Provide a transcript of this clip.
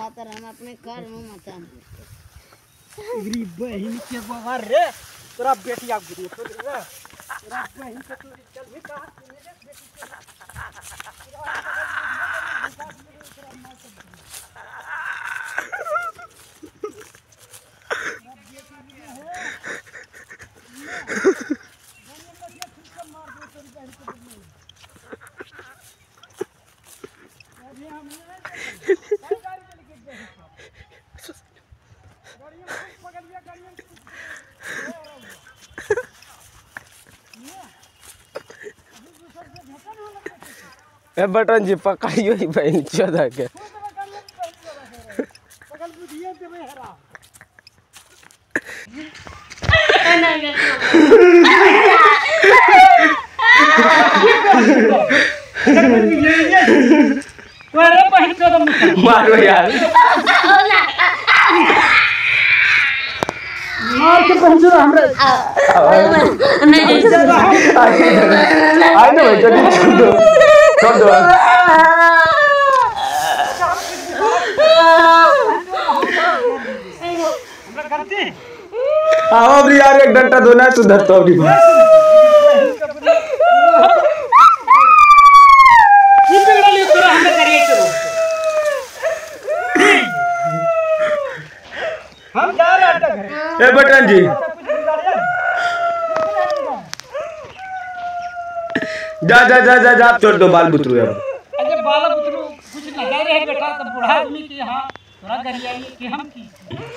खातर हम अपने घर में मचा गरीब बहन के बाहर रे तोरा बेटिया गुरु तो रे तोरा बहन के तू चल भी कहां मेरे बेटी के ए बटन जी पकाइयो ही बहन चोदा के मारो यार मार के पंजो हमरा नहीं आई ना भाई जल्दी छोड़ दो आओ अभी यार एक घंटा धोना है सुधर तो अभी हम जा रहे हैं ए बटन जी जा जा जा जा जा छोड़ दो बाल बुतरू है अरे बाल बुतरू कुछ लगा रहे बेटा तो बूढ़ा आदमी के यहाँ थोड़ा गरियाई कि हम की